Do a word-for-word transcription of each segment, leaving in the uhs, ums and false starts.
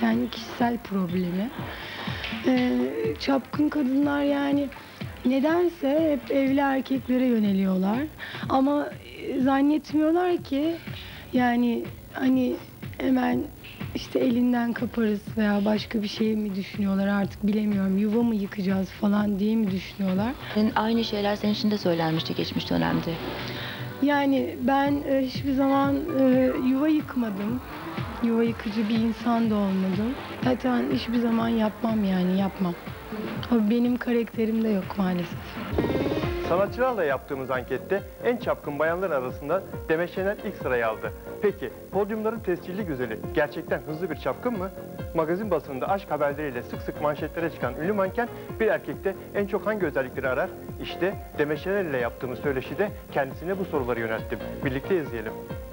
kendi kişisel problemi. Ee, çapkın kadınlar yani nedense hep evli erkeklere yöneliyorlar. Ama zannetmiyorlar ki yani hani hemen işte elinden kaparız veya başka bir şey mi düşünüyorlar artık bilemiyorum. Yuva mı yıkacağız falan diye mi düşünüyorlar? Aynı şeyler senin için de söylenmişti geçmiş dönemde. Yani ben e, hiçbir zaman e, yuva yıkmadım. Yuva yıkıcı bir insan da olmadım. Zaten hiçbir zaman yapmam yani yapmam. O benim karakterimde yok maalesef. Sanatçılarla yaptığımız ankette en çapkın bayanlar arasında Demet Şener ilk sırayı aldı. Peki podyumların tescilli güzeli gerçekten hızlı bir çapkın mı? Magazin basınında aşk haberleriyle sık sık manşetlere çıkan ünlü manken bir erkekte en çok hangi özellikleri arar? İşte Demet Şener ile yaptığımız söyleşide kendisine bu soruları yönelttim. Birlikte izleyelim.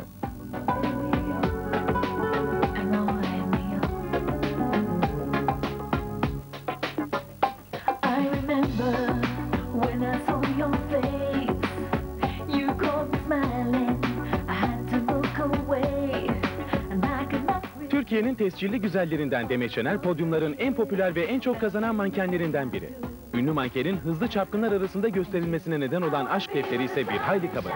Türkiye'nin tescilli güzellerinden Demet Şener, podyumların en popüler ve en çok kazanan mankenlerinden biri. Ünlü mankenin hızlı çapkınlar arasında gösterilmesine neden olan aşk defteri ise bir hayli kabarık.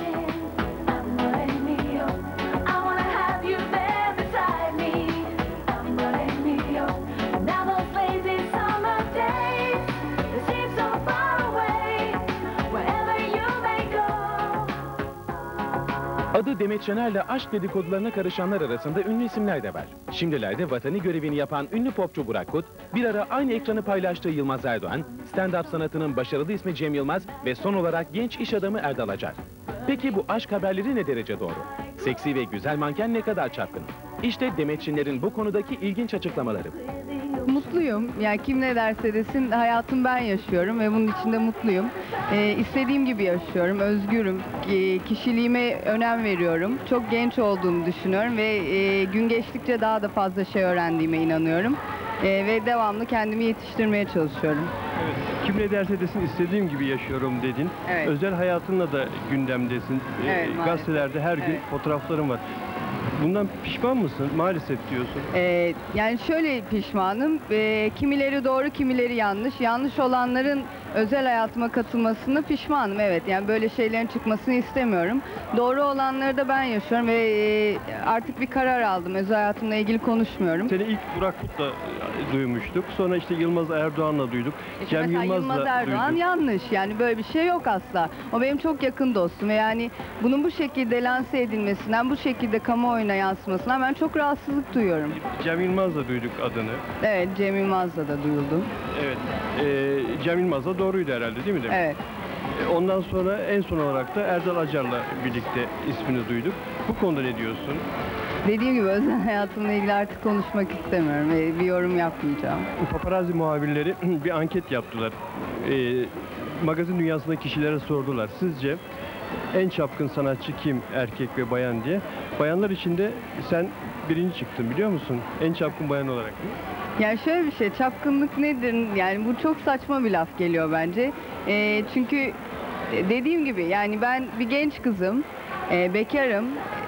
Adı Demet Şener'le aşk dedikodularına karışanlar arasında ünlü isimler de var. Şimdilerde vatani görevini yapan ünlü popçu Burak Kut, bir ara aynı ekranı paylaştığı Yılmaz Erdoğan, stand-up sanatının başarılı ismi Cem Yılmaz ve son olarak genç iş adamı Erdal Acar. Peki bu aşk haberleri ne derece doğru? Seksi ve güzel manken ne kadar çapkın? İşte Demet Şener'in bu konudaki ilginç açıklamaları. Mutluyum. Yani kim ne derse desin hayatım ben yaşıyorum ve bunun içinde mutluyum. Ee, istediğim gibi yaşıyorum, özgürüm. Ee, kişiliğime önem veriyorum. Çok genç olduğumu düşünüyorum ve e, gün geçtikçe daha da fazla şey öğrendiğime inanıyorum. Ee, ve devamlı kendimi yetiştirmeye çalışıyorum. Evet, kim ne derse desin istediğim gibi yaşıyorum dedin. Evet. Özel hayatınla da gündemdesin. Evet, Ee, gazetelerde her gün evet. fotoğrafların var. Bundan pişman mısın? Maalesef diyorsun. Ee, yani şöyle pişmanım. Ee, kimileri doğru, kimileri yanlış. Yanlış olanların özel hayatıma katılmasını pişmanım. Evet, yani böyle şeylerin çıkmasını istemiyorum. Doğru olanları da ben yaşıyorum ve e, artık bir karar aldım. Özel hayatımla ilgili konuşmuyorum. Seni ilk Burak Kut'la duymuştuk. Sonra işte Yılmaz Erdoğan'la duyduk. İşte Cem mesela Yılmaz'la Yılmaz Erdoğan duyduk. yanlış. Yani böyle bir şey yok asla. O benim çok yakın dostum ve yani bunun bu şekilde lanse edilmesinden, bu şekilde kamuoyuna yansımasından ben çok rahatsızlık duyuyorum. Cem Yılmaz'la duyduk adını. Evet, Cem Yılmaz'la da duyuldu. Evet. Ee, Cem Yılmaz'la doğruydu herhalde değil mi demek? Evet. Ondan sonra en son olarak da Erdal Acar'la birlikte ismini duyduk. Bu konuda ne diyorsun? Dediğim gibi özel hayatımla ilgili artık konuşmak istemiyorum ve bir yorum yapmayacağım. Paparazzi muhabirleri bir anket yaptılar. Ee, magazin dünyasındaki kişilere sordular. Sizce en çapkın sanatçı kim, erkek ve bayan diye. Bayanlar içinde sen birinci çıktın biliyor musun? En çapkın bayan olarak. Yani şöyle bir şey, çapkınlık nedir? Yani bu çok saçma bir laf geliyor bence. Ee, çünkü dediğim gibi yani ben bir genç kızım, e, bekarım.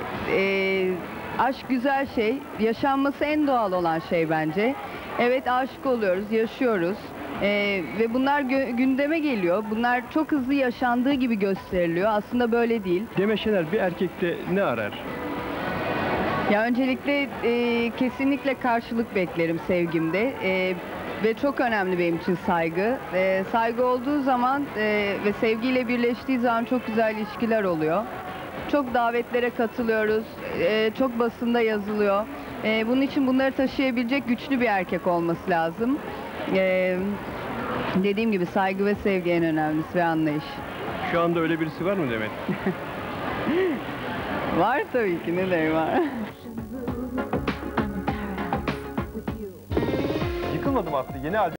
E, aşk güzel şey, yaşanması en doğal olan şey bence. Evet, aşık oluyoruz, yaşıyoruz. Ee, ve bunlar gündeme geliyor. Bunlar çok hızlı yaşandığı gibi gösteriliyor. Aslında böyle değil. Demet Şener bir erkekte ne arar? Ya öncelikle e, kesinlikle karşılık beklerim sevgimde. E, ve çok önemli benim için saygı. E, saygı olduğu zaman e, ve sevgiyle birleştiği zaman çok güzel ilişkiler oluyor. Çok davetlere katılıyoruz. E, çok basında yazılıyor. E, bunun için bunları taşıyabilecek güçlü bir erkek olması lazım. E, dediğim gibi saygı ve sevgi en önemlisi ve anlayış. Şu anda öyle birisi var mı Demet? Var tabii ki, ne demek var. Yıkılmadım Aslı yeni albüm.